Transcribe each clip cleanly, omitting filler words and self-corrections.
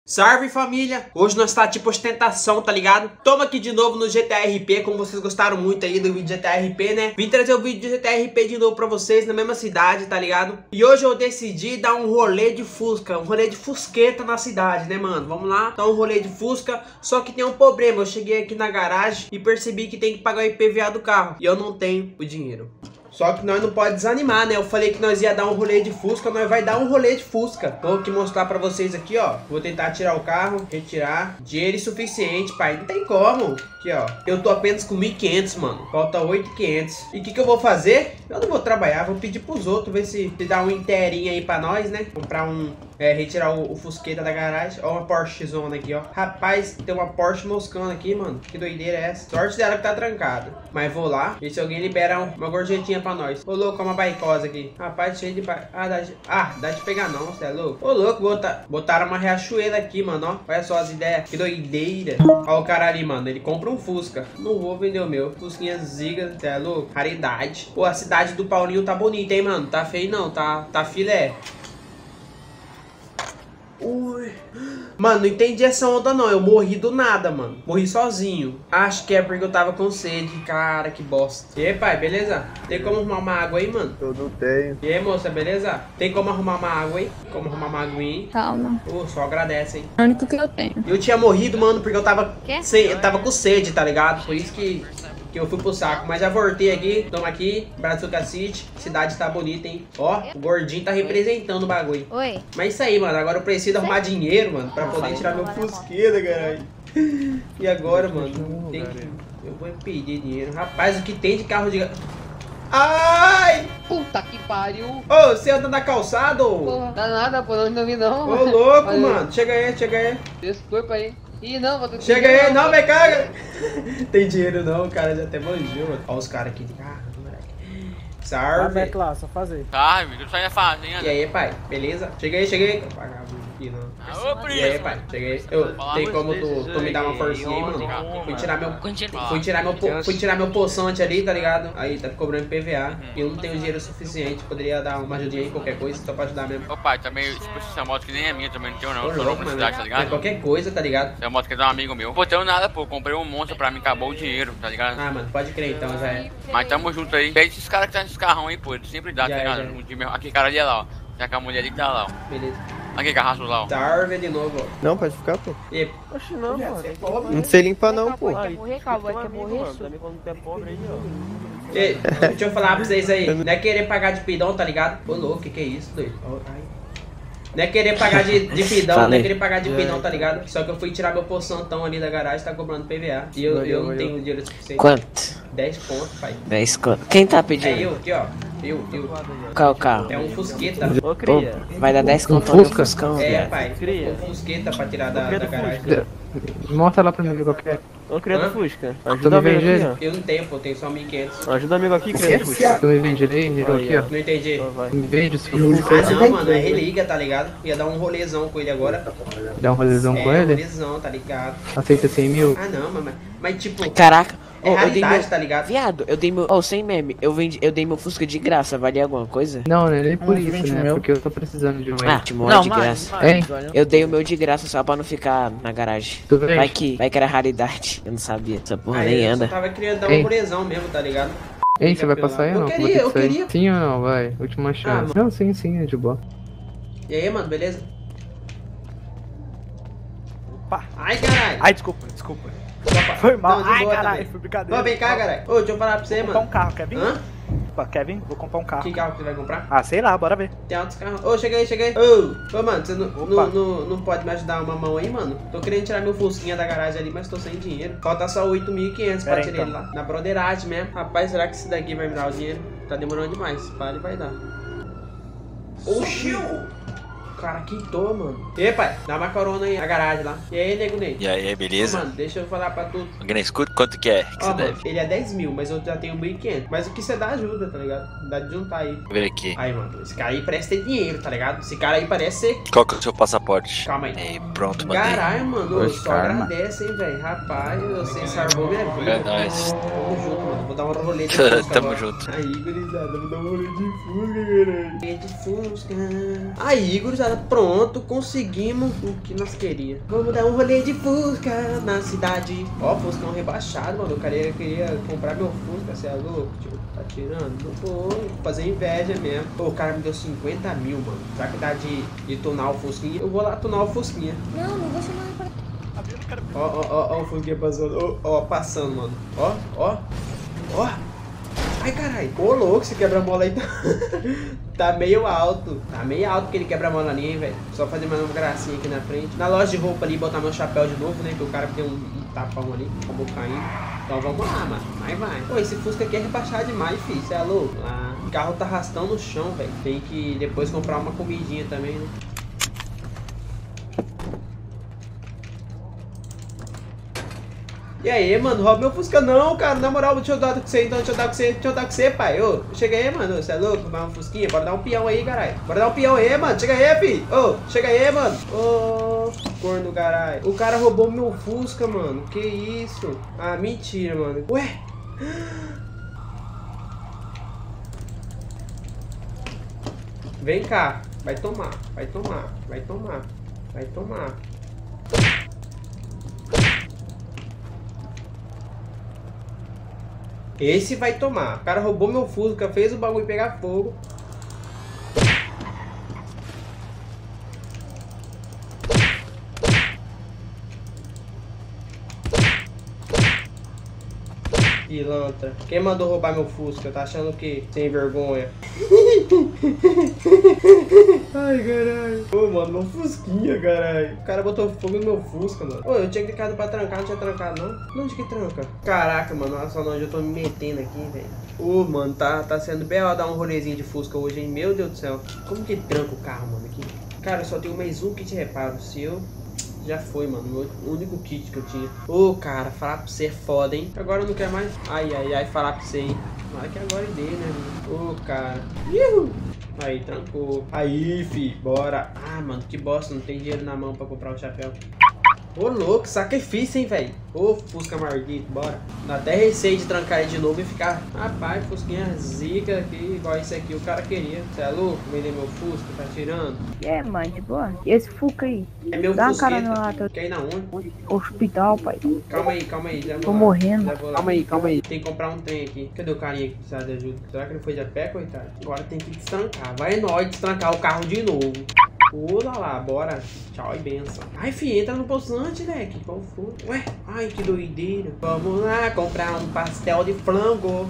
Salve família, hoje nós tá tipo ostentação, tá ligado? Tamo aqui de novo no GTA RP, como vocês gostaram muito aí do vídeo de GTA RP, né? Vim trazer o vídeo de GTA RP de novo pra vocês, na mesma cidade, tá ligado? E hoje eu decidi dar um rolê de Fusca, um rolê de Fusqueta na cidade, né mano? Vamos lá, dar um rolê de Fusca, só que tem um problema, eu cheguei aqui na garagem e percebi que tem que pagar o IPVA do carro, e eu não tenho o dinheiro. Só que nós não pode desanimar, né? Eu falei que nós ia dar um rolê de Fusca, nós vai dar um rolê de Fusca. Vou aqui mostrar pra vocês aqui, ó. Vou tentar tirar o carro, retirar. Dinheiro insuficiente, pai. Não tem como. Aqui, ó. Eu tô apenas com 1.500, mano. Falta 8.500. E o que eu vou fazer? Eu não vou trabalhar, vou pedir pros outros, ver se dá um inteirinho aí pra nós, né? Comprar um... retirar o Fusqueta da garagem. Ó, uma Porsche zona aqui, ó. Rapaz, tem uma Porsche moscando aqui, mano. Que doideira é essa? Sorte dela que tá trancada. Mas vou lá, ver se alguém libera uma gorjetinha pra nós. Ô, louco, uma baicosa aqui. Rapaz, cheio de... dá de pegar não, cê é louco. Ô, louco, botaram uma riachuela aqui, mano, ó. Olha só as ideias. Que doideira. Ó o cara ali, mano. Ele compra um Fusca. Não vou vender o meu. Fusquinha ziga, cê é louco. Raridade. Pô, a cidade do Paulinho tá bonita, hein, mano. Tá feio não, tá filé. Ui. Mano, não entendi essa onda não, eu morri do nada, mano. Morri sozinho. Acho que é porque eu tava com sede. Cara, que bosta. E aí, pai, beleza? Tem como arrumar uma água aí, mano? Eu não tenho. E aí, moça, beleza? Tem como arrumar uma água aí? Como arrumar uma aguinha aí? Calma. Só agradece, hein? É o único que eu tenho. Eu tinha morrido, mano, porque eu tava... Quê? Eu tava com sede, tá ligado? Por isso que eu fui pro saco. Mas já voltei aqui. Tamo aqui. Brazuca City. Cidade tá bonita, hein? Ó, o gordinho tá representando o bagulho. Oi. Mas isso aí, mano. Agora eu preciso arrumar dinheiro, mano, pra poder tirar meu Fusqueta, caralho. E agora, mano? Eu vou pedir dinheiro. Rapaz, o que tem de carro de... Ai! Puta que pariu! Ô, você anda na calçada, ô? Porra, dá nada, pô, não vi não. Ô, louco, Olha aí. mano. Chega aí. Desculpa aí. Ih, não, vou ter que... Chega aí, não, vem cá. Tem dinheiro não, o cara já até manjou, mano. Ó os caras aqui de carro, moleque. Salve. Lá, só fazer. Salve, tu sai da fazenda. E aí, pai, beleza? Chega aí. Vagabundo aqui, não. Ô, primo. E aí, pai, cheguei. Tem como tu me dar uma forcinha aí, mano? Fui tirar meu poçante ali, tá ligado? Aí tá cobrando PVA. E eu não tenho dinheiro suficiente. Poderia dar uma ajudinha aí, qualquer coisa, só pra ajudar mesmo. Ô pai, também, tipo, essa moto que nem é minha, também não tenho não. Ô, Eu sou louco, novo na mano. cidade, tá É ligado? qualquer coisa, tá ligado? É uma moto que é de um amigo meu. Pô, tenho nada, pô. Comprei um monstro pra mim, acabou o dinheiro, tá ligado? Ah, mano, pode crer então, já é. Mas tamo junto aí. Pede esses caras que tá nesses carrão aí, pô. Eles sempre dá, Já tá é, ligado? já é. Um dia aquele cara ali é lá, ó. Tem aquela mulher ali que tá lá, ó. Beleza. Aquele carrasco lá, ó. Salve de novo, ó. Não, pode ficar, pô. E Oxe, não, mano. Não sei limpar não, pô. Quer morrer, cowboy? Quer morrer? Ei, deixa eu falar pra vocês aí. Não é querer pagar de pidão, tá ligado? Ô, louco, que é isso, doido? Ai. Não é querer pagar de pidão, não é querer pagar de pidão, tá ligado? Só que eu fui tirar meu poçantão ali da garagem, tá cobrando PVA. E eu não tenho dinheiro suficiente. Quanto? 10 conto, pai. 10 conto. Quem tá É pedindo? eu, aqui, ó. Eu. Qual é o carro? É um Fusqueta. Ô, Pô, cria. vai dar 10 conto no Fuscão, É, viado. pai. Um Fusqueta pra tirar da garagem. Mostra lá pra mim ver qual que é. Ô, cria Hã? do Fusca. Tu Ajuda me o amigo vende aqui, ele? Eu não tenho, pô. Tenho só 1.500. ó. Ajuda o amigo aqui, cria do Fusca. Tu me vende ele aqui, ó. Não entendi. Ó, vai. Me vende esse Ah, não, mano. É religa, tá ligado? Ia dar um rolezão com ele agora. Dá um rolezão com Um ele? rolezão, tá ligado? Aceita 100 mil? Ah, não, mas tipo... Caraca. É Ô, eu dei raridade, meu... tá ligado? Viado, eu dei meu... Ô, sem meme. Eu dei meu Fusca de graça. Valia alguma coisa? Não, né? Nem por isso, né? Porque eu tô precisando de um. Ah, Timor de graça. Hein? Eu dei o meu de graça só pra não ficar na garagem. Tu vende? Vai que era raridade. Eu não sabia. Essa porra Aí nem eu só anda. tava querendo dar um Ei. rolezão mesmo, tá ligado? Hein, você vai passar aí ou Eu não? queria, Vou ter que eu sair. queria. Sim ou não? Vai. Última chance. Não, sim, é de boa. E aí, mano, beleza? Opa. Ai, caralho. Ai, desculpa. Opa. Foi mal. Não, de Ai, boa caralho, também. foi brincadeira. Ô, vem cá, caralho. Ô, deixa eu falar pra você, Vou comprar um mano. carro, quer vir? Hã? Opa, quer vir? Vou comprar um carro. Que carro que você vai comprar? Ah, sei lá, bora ver. Tem altos carros. Ô, chega aí. Ô, mano, você Opa. não pode me ajudar uma mão aí, mano? Tô querendo tirar meu Fusquinha da garagem ali, mas tô sem dinheiro. Falta só 8.500 pra Pera aí, tirar ele então. lá. Na broderagem mesmo. Rapaz, será que esse daqui vai me dar o dinheiro? Tá demorando demais. Para e vai dar. Oxi! O cara quitou, mano. E aí, pai, dá uma corona aí na garagem lá. E aí, nego Ney? E aí, Ô, beleza? mano, deixa eu falar pra tu. Alguém escuta quanto que é que Ó, você mano, deve? ele é 10 mil, mas eu já tenho 1.500. Mas o que você dá ajuda, tá ligado? Dá de juntar aí. Vou ver aqui. Aí, mano, esse cara aí parece ter dinheiro, tá ligado? Esse cara aí parece ser... Qual que é o seu passaporte? Calma aí. Aí, pronto, mandei. Caralho, mano, Dois só karma. agradece, hein, velho. Rapaz, você salvou minha vida. É nóis. Tamo junto, mano. Vou dar um rolê de Fusca Tamo agora. junto. Aí, gurizada, vou dar um rolê de Fusca, caralho. Rolê de Fusca. Aí, gurizada, rapaziada, pronto, conseguimos o que nós queríamos. Vamos dar um rolê de Fusca na cidade. Ó, Fuscão rebaixado, mano. O cara queria comprar meu Fusca, você é louco, tio? Tá tirando? Não vou fazer inveja mesmo. Pô, o cara me deu 50 mil, mano. Será que dá de tunar o Fusquinha? Eu vou lá tunar o Fusquinha. Não vou chamar ele pra... Ó, o Fusquinha passando. Ó, passando, mano. Ó. Ai, caralho. Ô, louco, esse quebra-mola aí tá meio alto. Tá meio alto que ele quebra-mola ali, hein, velho. Só fazer mais uma gracinha aqui na frente. Na loja de roupa ali, botar meu chapéu de novo, né? Que o cara tem um tapão ali, acabou caindo. Então vamos lá, mano. Vai. Pô, esse Fusca aqui é rebaixado demais, filho. Cê é louco? Ah, o carro tá arrastando no chão, velho. Tem que depois comprar uma comidinha também, né? E aí, mano, rouba meu Fusca não, cara. Na moral, deixa eu dar com você, então. Deixa eu dar com você, pai. Ô, chega aí, mano. Você é louco? Roubar um Fusquinha? Bora dar um peão aí, caralho. Bora dar um peão aí, mano. Chega aí, fi. Ô, chega aí, mano. Ô, corno, caralho. O cara roubou meu Fusca, mano. Que isso? Ah, mentira, mano. Ué? Vem cá. Vai tomar. Esse vai tomar. O cara roubou meu Fusca, fez o bagulho pegar fogo. Pilantra. Quem mandou roubar meu Fusca? Tá achando o quê? Sem vergonha. Ai, caralho. Ô, mano, meu Fusquinha, caralho. O cara botou fogo no meu Fusca, mano. Ô, eu tinha clicado pra trancar, não tinha trancado, não? Onde que tranca? Caraca, mano, olha só onde eu tô me metendo aqui, velho. Ô, mano, tá sendo bem ó, dar um rolezinho de Fusca hoje, hein? Meu Deus do céu. Como que tranca o carro, mano, aqui? Cara, eu só tenho mais um kit de reparo. O seu já foi, mano, o único kit que eu tinha. Ô, cara, falar pra você é foda, hein? Agora eu não quero mais. Ai, falar pra você, hein? Tomara que agora dê, né, mano? Ô, cara. Aí, trancou. Aí, fi, bora. Ah, mano, que bosta, não tem dinheiro na mão pra comprar o chapéu. Ô, louco, sacrifício, hein, velho. Ô, Fusca Marguito, bora. Dá até receio de trancar ele de novo e ficar... Rapaz, Fusquinha zica aqui, igual isso aqui o cara queria. Você é louco? Vender meu Fusca, tá tirando? mãe, de boa. E esse Fusca aí? É meu Dá uma Fusqueta. cara no lado. Quer ir na onde? Hospital, pai. Calma aí. Já vou Tô lá. morrendo. Já vou lá. Calma aí. Tem que comprar um trem aqui. Cadê o carinha que precisa de ajuda? Será que ele foi de a pé, coitado? Agora tem que destrancar. Vai nós destrancar o carro de novo. Pula lá, bora. Tchau e benção. Ai, fi, entra no poçante, leque. Qual foi? Ué, ai, que doideira. Vamos lá comprar um pastel de frango.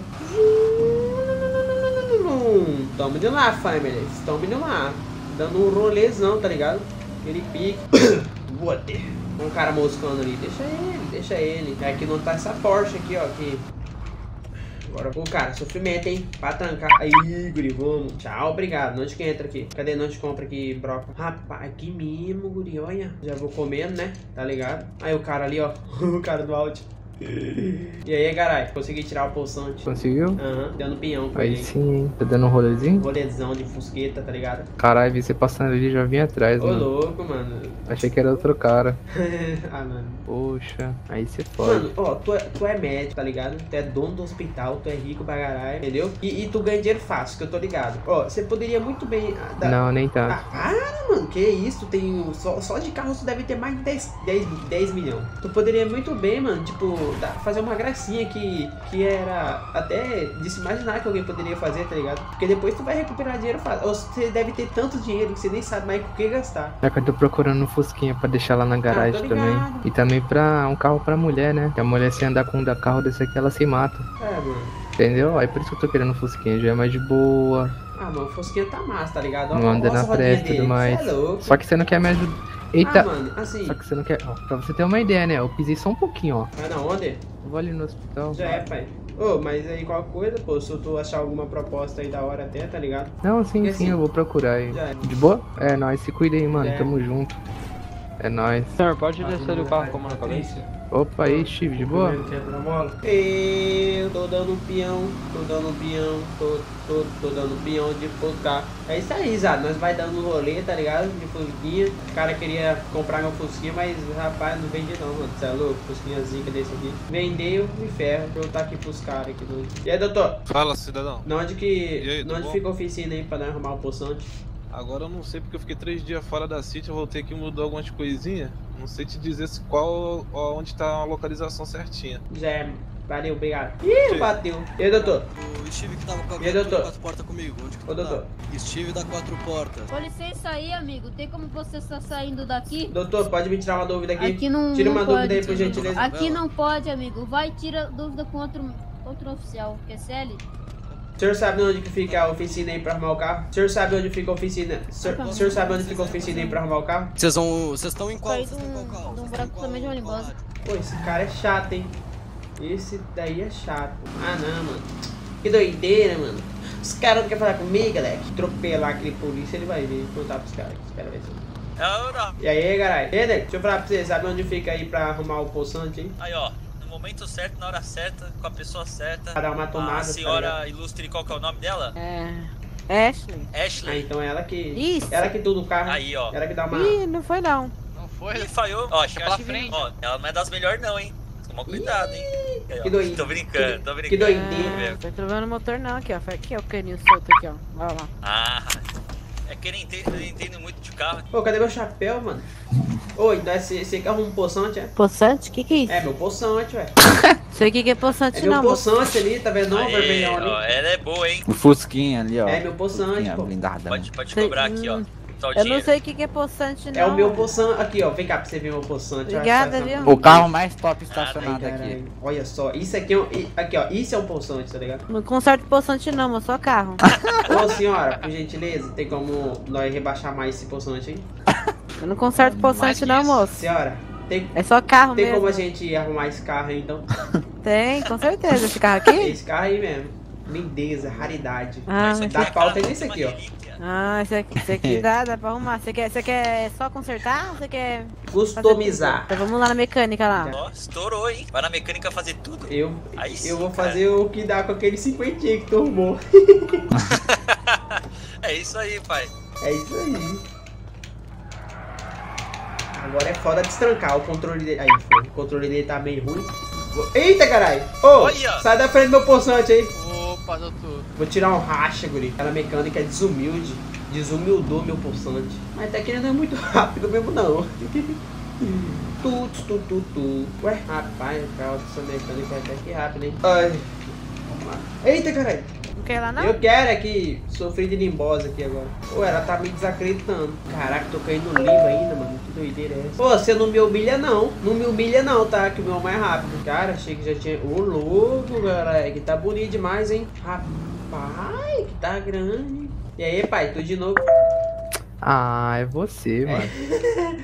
Tamo indo lá, família. Tamo indo lá. Dando um rolezão, tá ligado? Aquele pique. Water. Um cara moscando ali. Deixa ele. É que não tá essa Porsche aqui, ó. Aqui. Agora, pô, cara, sofrimento, hein? Pra trancar. Aí, guri, vamos. Tchau, obrigado. Onde que entra aqui? Cadê? Onde compra aqui, broca? Rapaz, aqui mesmo, guri, olha. Já vou comendo, né? Tá ligado? Aí o cara ali, ó. O cara do áudio. E aí, caralho, consegui tirar o pulsante. Conseguiu? Aham, dando pinhão. Aí sim, hein? Tá dando um rolezinho? Rolezão de fusqueta, tá ligado? Caralho, vi você passando ali, já vim atrás, Ô, mano. louco, mano. Achei que era outro cara. Ah, mano. Poxa, aí você pode. Mano, ó, tu é médico, tá ligado? Tu é dono do hospital, tu é rico pra caralho, entendeu? E tu ganha dinheiro fácil, que eu tô ligado. Ó, você poderia muito bem... Não, nem tanto. Ah, para, mano, que isso? Tem só de carro tu deve ter mais de 10 milhões. Tu poderia muito bem, mano, tipo, fazer uma gracinha que era até de se imaginar que alguém poderia fazer, tá ligado? Porque depois tu vai recuperar dinheiro fácil. Ou você deve ter tanto dinheiro que você nem sabe mais com o que gastar. É que eu tô procurando um Fusquinha pra deixar lá na garagem também. E também pra um carro pra mulher, né? Que a mulher, se andar com um carro desse aqui, ela se mata. É, mano. Entendeu? Aí por isso que eu tô querendo um Fusquinha, já é mais de boa. Ah, mano, o Fusquinha tá massa, tá ligado? Não anda na pressa e tudo mais. Só que você não quer me ajudar. Eita! Ah, mano, assim... Só que você não quer... Ó, pra você ter uma ideia, né? Eu pisei só um pouquinho, ó. Vai na onde? Eu vou ali no hospital. Já é, pai. Ô, mas aí qualquer coisa, pô, se tu achar alguma proposta aí da hora até, tá ligado? Não, sim, Porque, sim, assim, eu vou procurar aí. já é. De boa? É nóis, se cuida aí, mano. É. Tamo junto. É nóis. Senhor, pode descer do carro com a mão na cabeça? Opa, aí, Steve, de boa? Eu tô dando peão, tô dando peão de Fusca. É isso aí, Zado, nós vai dando um rolê, tá ligado? De Fusquinha. O cara queria comprar meu Fusquinha, mas rapaz, não vende não, mano. Você é louco? Fusquinha zica desse aqui. Vendeu e ferro. Vou perguntar aqui pros caras aqui do... E aí, doutor? Fala, cidadão. Onde E aí, tudo fica bom? a oficina aí pra nós arrumar o poçante? Agora eu não sei porque eu fiquei 3 dias fora da City, eu voltei aqui e mudou algumas coisinhas. Não sei te dizer onde tá a localização certinha. Já é. Valeu, obrigado. Ih, bateu. E aí, doutor? O Steve que tava com a E aí, doutor? 4 portas comigo. Onde que Ô, tu tá? doutor. Steve da 4 portas. Com licença aí, amigo. Tem como você estar saindo daqui? Doutor, pode me tirar uma dúvida aqui? Aqui não. Tira uma não dúvida pode. aí, por gentileza. Aqui não pode, amigo. Vai, tira dúvida com outro oficial. QSL? O senhor sabe onde que fica a oficina aí pra arrumar o carro? O senhor sabe onde fica a oficina? O senhor sabe onde fica a oficina aí pra arrumar o carro? Vocês estão em qual? Saí de um buraco também de um ônibus. Pô, esse cara é chato, hein? Esse daí é chato. Ah, não, mano. Que doideira, mano. Os caras não querem falar comigo, galera. Tropelar aquele polícia, ele vai ver. Vou contar pros caras. Os caras vão ver. E aí, caralho? E aí, deixa eu falar pra você. Sabe onde fica aí pra arrumar o poçante, hein? Aí, ó. No momento certo, na hora certa, com a pessoa certa. Pra dar uma tomada. A senhora ilustre, qual que é o nome dela? Ashley. Ashley. Ah, então ela que... Isso. Ela que tudo o carro. Aí, ó. Ela que dá uma... Ih, não foi não. Não foi? Ih, falhou. Ó, Deixa pela frente. Ó, ela não é das melhores não, hein. Toma cuidado, hein. Aí, ó. Que doido. Tô brincando, tô brincando. Que doideira. Não tô trocando o motor não aqui, ó. Foi aqui, ó, o caninho solto aqui, ó. Olha lá. Ah, é que eu não entendo muito de carro. Pô, cadê meu chapéu, mano? Oi, então você quer arrumar um poçante, é? Poçante? Que é isso? É, meu poçante, ué. Sei que é poçante É meu não, moço. poçante ali, tá vendo? Não, Aê, vermelhão ali. ó, ela é boa, hein. O Fusquinha ali, ó. É meu poçante, Fusquinha pô. blindada. Pode Sei- cobrar aqui, ó. Tá o Eu não dinheiro. sei o que é poçante não. É o meu poçante. Aqui, ó. Vem cá pra você ver meu poçante. Obrigada, Olha, viu? essa- O carro mais top Ai, estacionado aqui. caralho. Olha só, isso aqui é um... Aqui, ó. Isso é um poçante, tá ligado? Não conserto poçante não, moço, só carro. Ô, senhora, por gentileza, tem como nós rebaixar mais esse poçante aí? Eu não conserto poçante não, moço. Senhora, tem É só carro tem mesmo. como a gente arrumar esse carro aí, então? Tem, com certeza. Esse carro aqui? Esse carro aí mesmo. Lindeza, raridade. Ah, Isso Dá é pauta cara, nesse aqui, ó. uma relíquia. esse aqui dá pra arrumar. Você quer só consertar ou você quer Customizar. Então vamos lá na mecânica lá. Ó, estourou, hein. Vai na mecânica fazer tudo. Aí sim, Eu vou cara. fazer o que dá com aquele 50 que tu arrumou. É isso aí, pai. É isso aí. Agora é foda destrancar o controle dele. Aí, foi. O controle dele tá meio ruim. Eita, caralho! Ô, Olha! sai da frente do meu poçante aí. Opa, doutor. Vou tirar um racha, guri. Aquela mecânica é desumilde. Desumildou meu poçante. Mas até que ele não é muito rápido mesmo, não. Tu. Ué, rapaz, essa mecânica é até que rápida, hein? Ai. Vamos lá. Eita, caralho! Não quer ir lá não? Eu quero aqui, sofri de limbose aqui agora. Pô, ela tá me desacreditando. Caraca, tô caindo no limbo ainda, mano. Que doideira é essa? Pô, você não me humilha não. Não me humilha não, tá? Que o meu é mais rápido. Cara, achei que já tinha... Ô, louco, galera. Que tá bonito demais, hein? Rapaz, que tá grande. E aí, pai, tudo de novo? Ah, é você, mano.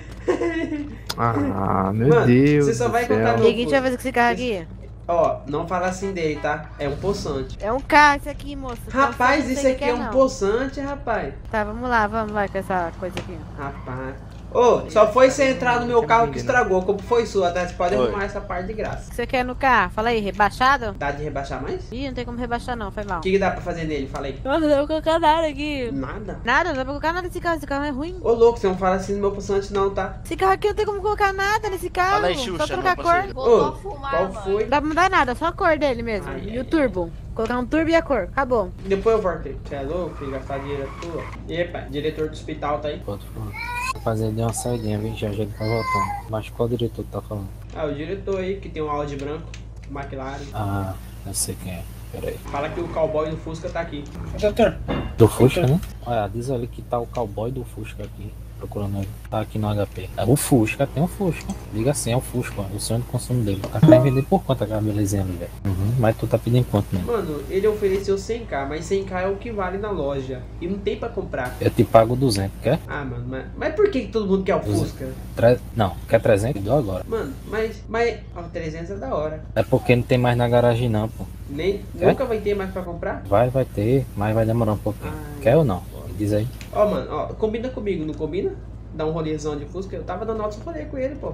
Ah, meu Mano, Deus. você só do vai céu. contar O que a gente vai fazer com esse carro aqui? Ó, não fala assim dele, tá? É um poçante. É um carro esse aqui, moço. Rapaz, Não sei isso o aqui que é um não. poçante, rapaz. Tá, vamos lá, vamos lá com essa coisa aqui. Rapaz. Ô, só foi você entrar no meu carro que estragou. Como foi sua? Até você pode arrumar essa parte de graça. O que você quer no carro? Fala aí, rebaixado? Dá de rebaixar mais? Ih, não tem como rebaixar não, foi mal. O que dá pra fazer nele? Fala aí. Nossa, não dá pra colocar nada aqui. Nada? Nada, não dá pra colocar nada nesse carro é ruim. Ô, louco, você não fala assim no meu poçante não, tá? Esse carro aqui não tem como colocar nada nesse carro. Fala aí, só Xuxa, trocar a meu cor. parceiro. Ô, qual foi? Não dá pra mudar nada, só a cor dele mesmo. Ai, E o ai, turbo. Colocar um turbo e a cor, acabou. Depois eu volto aí. Você é louco, filho? Gastar dinheiro é tua. E aí, pai, diretor do hospital tá aí? Rapaziada, deu uma saidinha, viu? Já ele tá voltando. Mas qual diretor tu tá falando? Ah, o diretor aí, que tem um Audi branco, McLaren. Ah, não sei quem é. Pera aí. Fala que o cowboy do Fusca tá aqui. Do Fusca, né? Olha, diz ali que tá o cowboy do Fusca aqui. Procurando ele. Tá aqui no HP. É o Fusca, tem um Fusca. Liga assim, é o Fusca, o sonho de consumo dele. O cara quer vender por quanto aquela belezinha ali, velho? Mas tu tá pedindo quanto mesmo? Mano, ele ofereceu 100k, mas 100k é o que vale na loja. E não tem pra comprar. Eu te pago 200, quer? Ah, mano, mas por que todo mundo quer o Fusca? Não, quer 300? Dou agora. Mano, mas ó, 300 é da hora. É porque não tem mais na garagem não, pô. Nunca vai ter mais pra comprar? Vai ter, mas vai demorar um pouquinho. Quer ou não? Diz aí. Ó, mano, ó, combina comigo, não combina? Dá um rolezão de Fusca, eu tava dando outro rolê com ele, pô.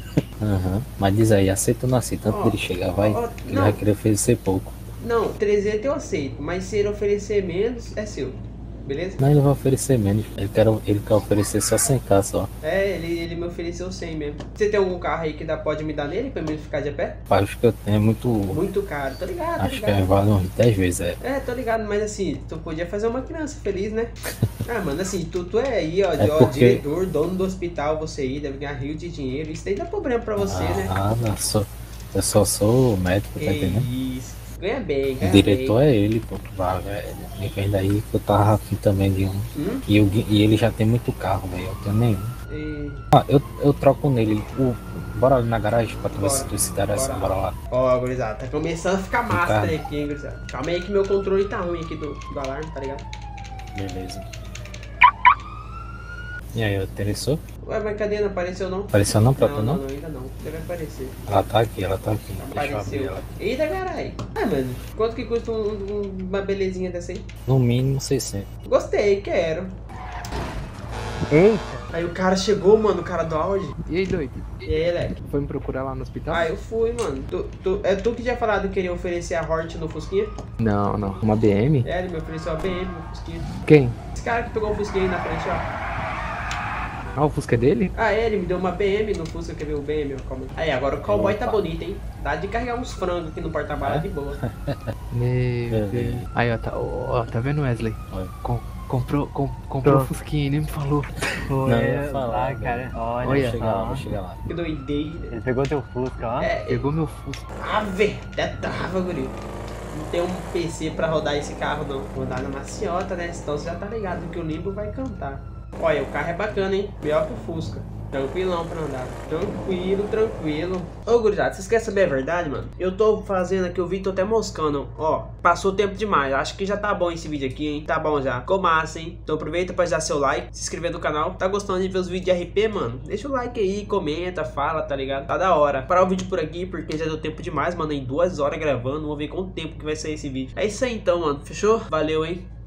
Mas diz aí, aceita ou não aceita? Antes dele chegar, vai. Ele vai querer oferecer pouco. Não, 300 eu aceito, mas se ele oferecer menos, é seu. beleza? Não, ele vai oferecer menos. Ele quer oferecer só 100k só. É, ele me ofereceu 100 mesmo. Você tem algum carro aí que pode me dar nele pra mim ficar de pé? Acho que eu tenho Muito caro, tô ligado, Acho que vale uns 10 vezes, é. É, tô ligado, mas assim, tu podia fazer uma criança feliz, né? Ah, mano, assim, tu é aí, ó, porque... diretor, dono do hospital, você aí, deve ganhar rio de dinheiro. Isso daí dá problema pra você, né? Ah, não, eu só sou médico, tá entendendo? Isso. Ganha bem, O diretor é ele, pô. Me vem daí que eu tava afim também de um. E ele já tem muito carro, velho. Eu tenho nenhum. Ah, eu troco nele. Bora ali na garagem pra tu ver se tu se interessa. Bora lá. Ó, gurizada, tá começando a ficar massa aqui, hein, gurizada. Calma aí que meu controle tá ruim aqui do alarme, tá ligado? Beleza. E aí, interessou? Ué, mas cadê? Não apareceu não? Apareceu não pra tu não? Não, ainda não. Deve aparecer. Ela tá aqui. Apareceu. Eita, caralho. Ah, mano, quanto que custa uma belezinha dessa aí? No mínimo 600. Gostei, quero. Eita. Aí o cara chegou, mano, o cara do Audi. E aí, doido? E aí, Leque? Foi me procurar lá no hospital? Ah, eu fui, mano. É tu que tinha falado que queria oferecer a Hort no Fusquinha? Não. Uma BM? É, ele me ofereceu a BM no Fusquinha. Quem? Esse cara que pegou o Fusquinha aí na frente, ó. Ah, o Fusca é dele? Ah, ele me deu uma BM no Fusca, quer ver o BM? Calma aí. Aí, agora o cowboy tá bonito, hein? Dá de carregar uns frangos aqui no porta-bala de boa. Meu Deus. Aí, ó, tá vendo, Wesley? Comprou o Fusquinha e nem me falou. Não, eu ia falar, cara. Olha, vou chegar lá. Que doideira. Ele pegou teu Fusca, ó. Pegou meu Fusca. Ave, até tava, guri. Não tem um PC pra rodar esse carro, não. Vou rodar na maciota, né? Então você já tá ligado que o Limbo vai cantar. Olha, o carro é bacana, hein? Melhor que o Fusca. Tranquilão pra andar. Tranquilo. Ô, gurizada, vocês querem saber a verdade, mano? Eu tô fazendo aqui o vídeo, tô até moscando. Ó, passou tempo demais. Acho que já tá bom esse vídeo aqui, hein? Tá bom já. Ficou massa, hein? Então aproveita pra dar seu like, se inscrever no canal. Tá gostando de ver os vídeos de RP, mano? Deixa o like aí, comenta, fala, tá ligado? Tá da hora. Parar o vídeo por aqui, porque já deu tempo demais, mano. Em 2 horas gravando. Vamos ver quanto tempo que vai sair esse vídeo. É isso aí então, mano. Fechou? Valeu, hein?